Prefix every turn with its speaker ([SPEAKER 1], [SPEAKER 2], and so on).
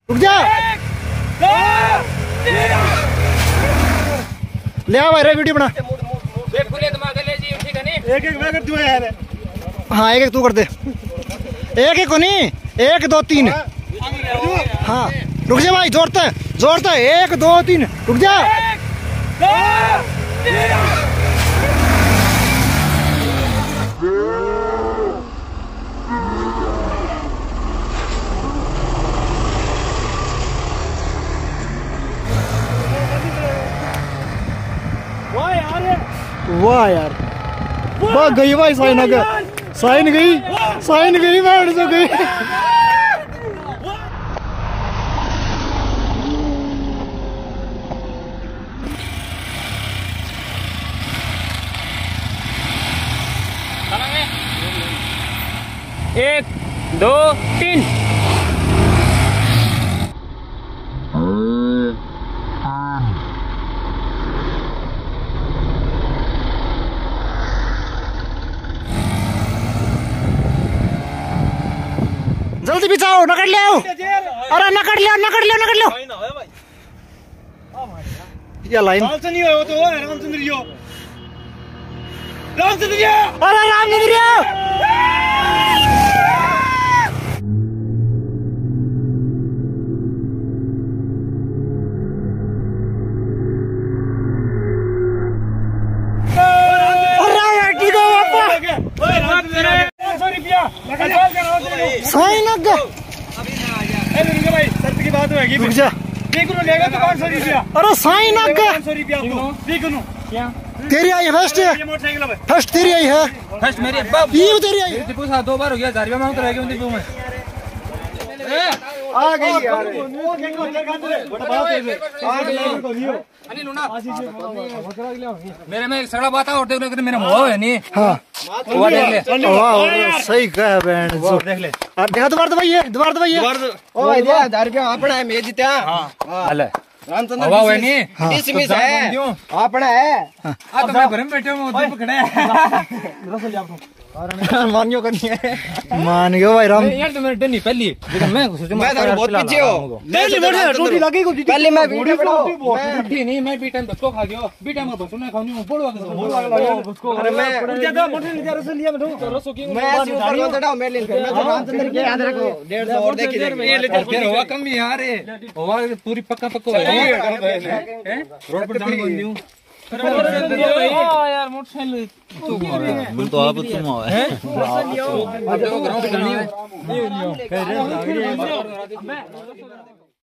[SPEAKER 1] रुक जा, ले आ भाई वीडियो बना। एक एक मैं कर दूं यार। हाँ एक एक तू कर दे, एक एक को नहीं, 1 2 3। हाँ रुक जा भाई, जोड़ते जोड़ते, 1 2 3 रुक जा। वाह यार, वाह गई भाई, साइन आ गया, साइन गई, साइन गई, बैठ तो गई।
[SPEAKER 2] एक दो तीन।
[SPEAKER 1] जल्दी बिछाओ, नकड़ ले आओ, अरे नकड़ ले, नकड़ ले, नकड़ लो। ये लाइन नहीं हो तो रामचंद्रियो, रामचंद्रियो, अरे रामचंद्रियो। साइन लग गया। शर्त की बात होगी, रुक जा, लेगा तो 500 रुपया। अरे साइन लग गया, 500 रुपया। तेरी आई है फर्स्ट, फर्स्ट तेरी आई है,
[SPEAKER 2] फर्स्ट मेरी
[SPEAKER 1] ये तेरी आई है।
[SPEAKER 2] 2 बार हो गया, 1000 रुपया मांगता रह गया में
[SPEAKER 1] आ गई यार।
[SPEAKER 2] मेरे में सड़ा बात और मेरा मुँह है नहीं।
[SPEAKER 1] हाँ
[SPEAKER 2] वाह
[SPEAKER 1] सही कहा बहन, देख ले, देखा दोबारा दबाइए, दोबारा दबाइए।
[SPEAKER 3] ओ भाई 1000 रुपया अपना है, मैं जीता।
[SPEAKER 2] हां
[SPEAKER 3] रामचंद्र
[SPEAKER 2] वाह है नहीं,
[SPEAKER 3] डिसमिस है अपना है।
[SPEAKER 2] आ तो मैं घर में बैठे हूं, उधर पकड़े रसोई आपको
[SPEAKER 1] मानियो करनी है, मान गयो भाई राम
[SPEAKER 2] यार। तो मेरे डर नहीं पहली, लेकिन मैं
[SPEAKER 3] बहुत पीछे हो।
[SPEAKER 1] रोटी लगी को
[SPEAKER 3] पहले मैं वीडियो बनाओ,
[SPEAKER 2] रोटी नहीं, मैं बी टाइम बस को खा गयो, बी टाइम बस नहीं खाऊंगी, मैं बोलवा के।
[SPEAKER 3] अरे मैं
[SPEAKER 1] ज्यादा मोटे ले जा, रसोई लिया मैं
[SPEAKER 2] रसो की
[SPEAKER 3] मैं ऐसे ऊपर को चढ़ाओ, मैं ले मैं तो रामचंद्र के याद रखो 150 और देखी
[SPEAKER 2] फिर हुआ कम ही यार, हुआ पूरी पक्का पक्का रोड पर जाने बंदी हूं यार। मोटरसाइकिल
[SPEAKER 4] तो आप तुम है
[SPEAKER 2] ग्राउंड पे जानी है।